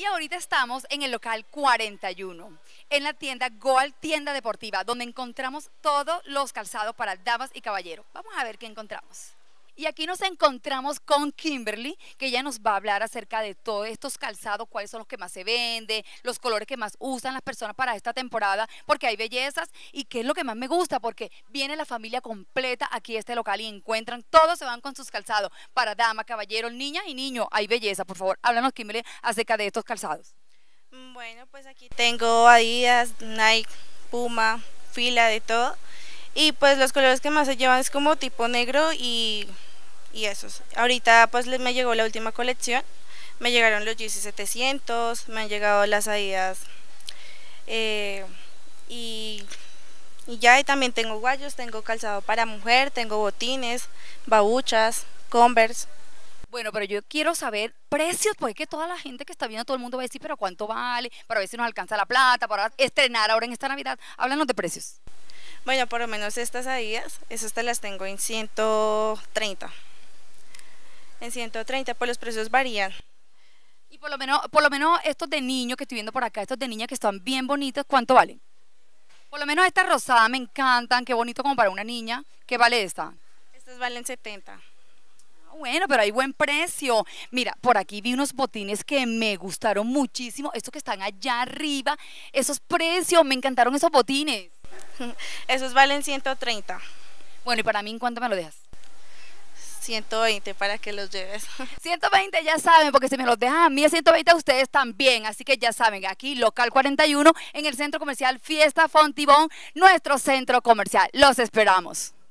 Y ahorita estamos en el local 41, en la tienda Goal Tienda Deportiva, donde encontramos todos los calzados para damas y caballeros. Vamos a ver qué encontramos. Y aquí nos encontramos con Kimberly, que ella nos va a hablar acerca de todos estos calzados, cuáles son los que más se venden, los colores que más usan las personas para esta temporada, porque hay bellezas y qué es lo que más me gusta, porque viene la familia completa aquí a este local y encuentran, todos se van con sus calzados para dama, caballero, niñas y niños. Hay belleza, por favor, háblanos Kimberly acerca de estos calzados. Bueno, pues aquí tengo Adidas, Nike, Puma, Fila, de todo. Y pues los colores que más se llevan es como tipo negro y esos. Ahorita pues me llegó la última colección. Me llegaron los Yeezy 700, me han llegado las Adidas y, y ya, y también tengo guayos, tengo calzado para mujer, tengo botines, babuchas, Converse. Bueno, pero yo quiero saber precios, porque es que toda la gente que está viendo, todo el mundo va a decir, pero ¿cuánto vale? Para ver si nos alcanza la plata, para estrenar ahora en esta Navidad. Háblanos de precios. Bueno, por lo menos estas Adidas, esas te las tengo en 130. En 130, pues los precios varían. Y por lo menos estos de niños que estoy viendo por acá, estos de niñas que están bien bonitos, ¿cuánto valen? Por lo menos estas rosadas me encantan, qué bonito como para una niña. ¿Qué vale esta? Estas valen 70. Bueno, pero hay buen precio. Mira, por aquí vi unos botines que me gustaron muchísimo, estos que están allá arriba, esos precios, me encantaron esos botines. Esos valen 130. Bueno, y para mí, ¿en cuánto me lo dejas? 120 para que los lleves. 120 ya saben, porque si me los dejan a mí a 120 a ustedes también, así que ya saben, aquí local 41 en el centro comercial Fiesta Fontibón, nuestro centro comercial. Los esperamos.